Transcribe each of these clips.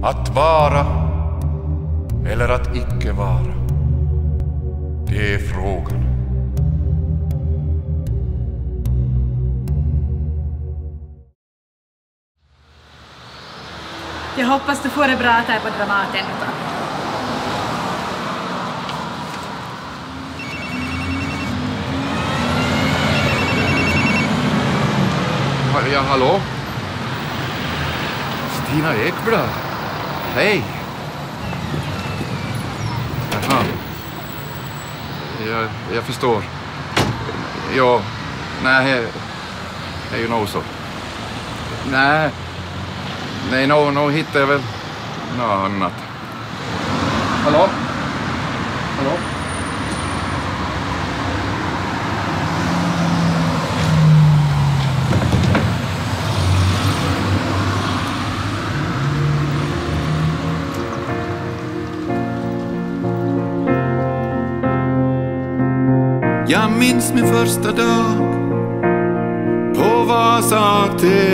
Att vara eller att icke vara, det är frågan. Jag hoppas du får det bra här på Dramaten. Ja, hallå? Stina Ekblad. Hej. Jaha. Jag förstår. Ja, nej, det är ju nog så. Nej, nog hittar jag väl något annat. Hallå? Hallå? Jag minns min första dag på Vasa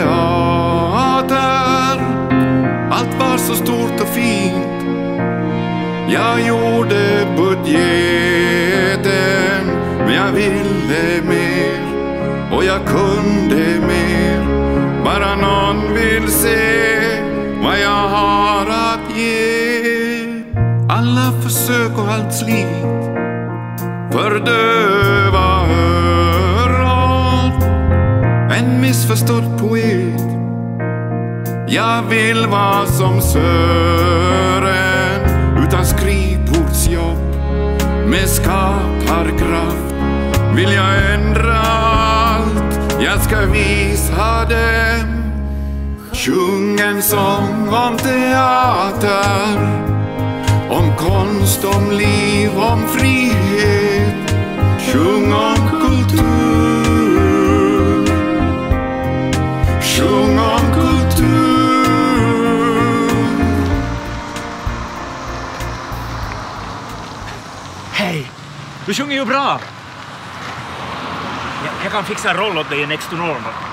teater. Allt var så stort och fint. Jag gjorde budgeten, men jag ville mer och jag kunde mer. Bara någon vill se vad jag har att ge. Alla försök och allt slit fördöva öron. En missförstådd poet. Jag vill vara som Sören, utan skrivbordsjobb. Med skaparkraft vill jag ändra allt. Jag ska visa dem. Sjung en sång om teater, om konst, om liv, om frihet. Sjung om kultur. Sjung om kultur. Hej, du sjunger ju bra. Jag kan fixa en roll åt dig i Next to Normal.